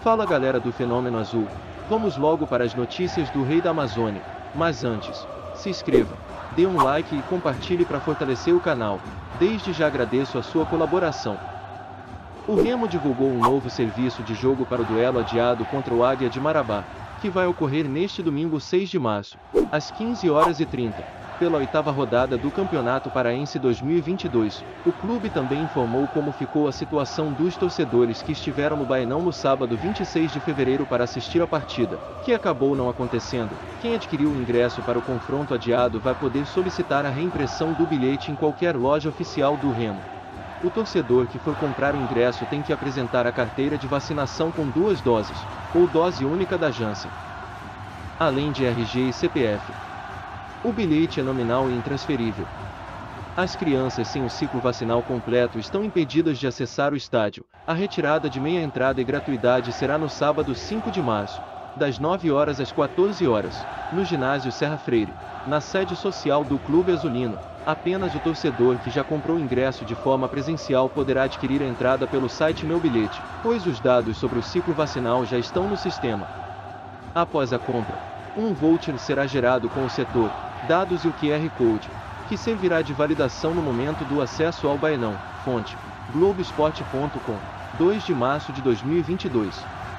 Fala galera do Fenômeno Azul, vamos logo para as notícias do Rei da Amazônia, mas antes, se inscreva, dê um like e compartilhe para fortalecer o canal, desde já agradeço a sua colaboração. O Remo divulgou um novo serviço de jogo para o duelo adiado contra o Águia de Marabá, que vai ocorrer neste domingo 6 de março, às 15h30. Pela oitava rodada do Campeonato Paraense 2022, o clube também informou como ficou a situação dos torcedores que estiveram no Baenão no sábado 26 de fevereiro para assistir a partida, que acabou não acontecendo. Quem adquiriu o ingresso para o confronto adiado vai poder solicitar a reimpressão do bilhete em qualquer loja oficial do Remo. O torcedor que for comprar o ingresso tem que apresentar a carteira de vacinação com 2 doses, ou dose única da Janssen, além de RG e CPF. O bilhete é nominal e intransferível. As crianças sem o ciclo vacinal completo estão impedidas de acessar o estádio. A retirada de meia entrada e gratuidade será no sábado 5 de março, das 9h às 14h, no ginásio Serra Freire, na sede social do Clube Azulino. Apenas o torcedor que já comprou o ingresso de forma presencial poderá adquirir a entrada pelo site Meu Bilhete, pois os dados sobre o ciclo vacinal já estão no sistema. Após a compra, um voucher será gerado com o setor Dados e o QR Code, que servirá de validação no momento do acesso ao Baenão. Fonte: Globoesporte.com, 2 de março de 2022.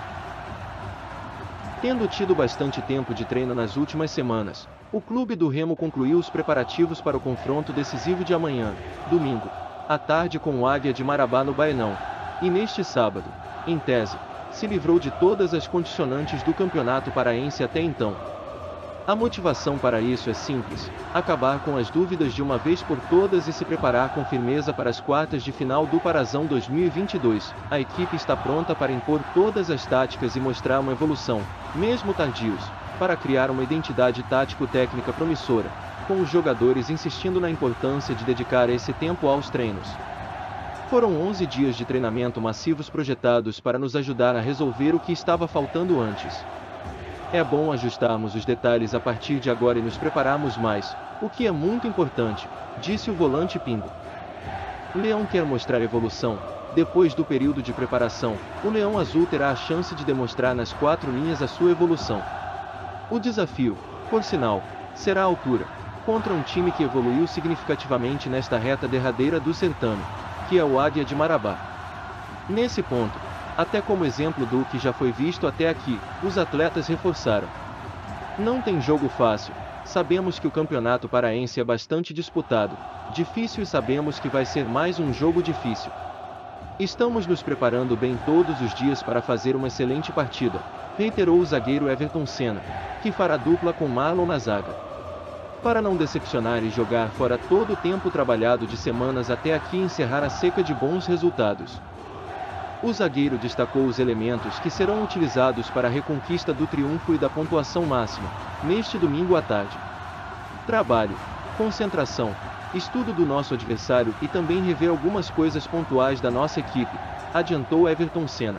Tendo tido bastante tempo de treino nas últimas semanas, o clube do Remo concluiu os preparativos para o confronto decisivo de amanhã, domingo, à tarde com o Águia de Marabá no Baenão, e neste sábado, em tese, se livrou de todas as condicionantes do campeonato paraense até então. A motivação para isso é simples: acabar com as dúvidas de uma vez por todas e se preparar com firmeza para as quartas de final do Parazão 2022. A equipe está pronta para impor todas as táticas e mostrar uma evolução, mesmo tardios, para criar uma identidade tático-técnica promissora, com os jogadores insistindo na importância de dedicar esse tempo aos treinos. Foram 11 dias de treinamento massivos projetados para nos ajudar a resolver o que estava faltando antes. É bom ajustarmos os detalhes a partir de agora e nos prepararmos mais, o que é muito importante, disse o volante Pingo. O Leão quer mostrar evolução. Depois do período de preparação, o Leão Azul terá a chance de demonstrar nas 4 linhas a sua evolução. O desafio, por sinal, será a altura, contra um time que evoluiu significativamente nesta reta derradeira do certame, que é o Águia de Marabá. Nesse ponto, até como exemplo do que já foi visto até aqui, os atletas reforçaram: não tem jogo fácil, sabemos que o campeonato paraense é bastante disputado, difícil e sabemos que vai ser mais um jogo difícil. Estamos nos preparando bem todos os dias para fazer uma excelente partida, reiterou o zagueiro Everton Senna, que fará dupla com Marlon na zaga. Para não decepcionar e jogar fora todo o tempo trabalhado de semanas até aqui e encerrar a seca de bons resultados. O zagueiro destacou os elementos que serão utilizados para a reconquista do triunfo e da pontuação máxima, neste domingo à tarde. Trabalho, concentração, estudo do nosso adversário e também rever algumas coisas pontuais da nossa equipe, adiantou Everton Senna.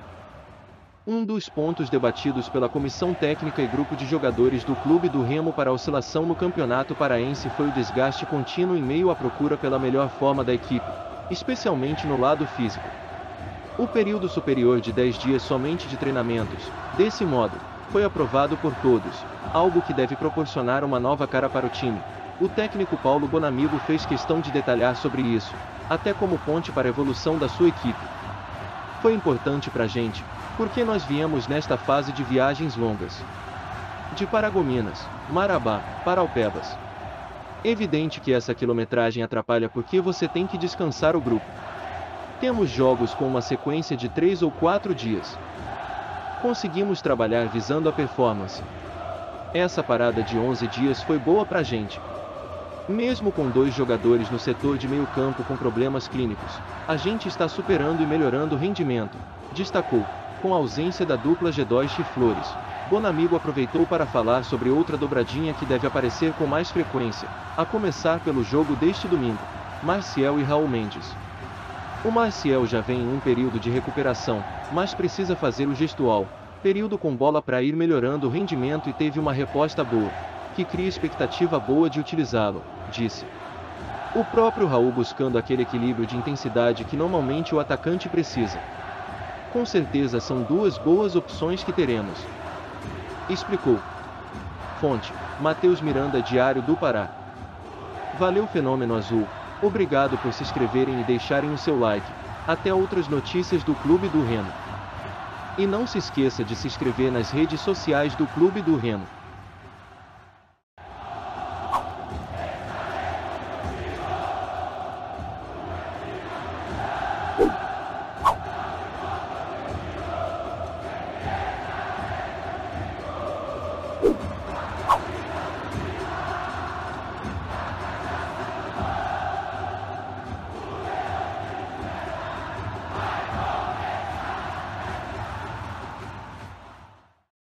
Um dos pontos debatidos pela comissão técnica e grupo de jogadores do clube do Remo para a oscilação no campeonato paraense foi o desgaste contínuo em meio à procura pela melhor forma da equipe, especialmente no lado físico. O período superior de 10 dias somente de treinamentos, desse modo, foi aprovado por todos, algo que deve proporcionar uma nova cara para o time. O técnico Paulo Bonamigo fez questão de detalhar sobre isso, até como ponte para a evolução da sua equipe. Foi importante pra gente, porque nós viemos nesta fase de viagens longas. De Paragominas, Marabá, Paraupebas. Evidente que essa quilometragem atrapalha porque você tem que descansar o grupo. Temos jogos com uma sequência de 3 ou 4 dias. Conseguimos trabalhar visando a performance. Essa parada de 11 dias foi boa pra gente. Mesmo com 2 jogadores no setor de meio campo com problemas clínicos, a gente está superando e melhorando o rendimento, destacou. Com a ausência da dupla G2 e Flores, Bonamigo aproveitou para falar sobre outra dobradinha que deve aparecer com mais frequência, a começar pelo jogo deste domingo, Marciel e Raul Mendes. O Marciel já vem em um período de recuperação, mas precisa fazer o gestual, período com bola para ir melhorando o rendimento e teve uma resposta boa, que cria expectativa boa de utilizá-lo, disse. O próprio Raul buscando aquele equilíbrio de intensidade que normalmente o atacante precisa. Com certeza são duas boas opções que teremos. Explicou. Fonte: Matheus Miranda, Diário do Pará. Valeu, Fenômeno Azul. Obrigado por se inscreverem e deixarem o seu like. Até outras notícias do Clube do Remo. E não se esqueça de se inscrever nas redes sociais do Clube do Remo.